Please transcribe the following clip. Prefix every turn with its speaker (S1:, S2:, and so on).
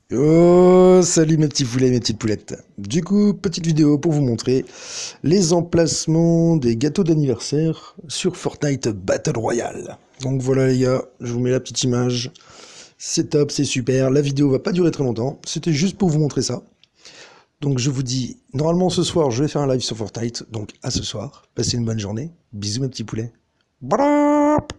S1: Oh, salut mes petits poulets, mes petites poulettes. Du coup, petite vidéo pour vous montrer les emplacements des gâteaux d'anniversaire sur Fortnite Battle Royale. Donc voilà les gars, je vous mets la petite image. C'est top, c'est super. La vidéo va pas durer très longtemps. C'était juste pour vous montrer ça. Donc je vous dis, normalement ce soir, je vais faire un live sur Fortnite. Donc à ce soir. Passez une bonne journée. Bisous mes petits poulets. Bra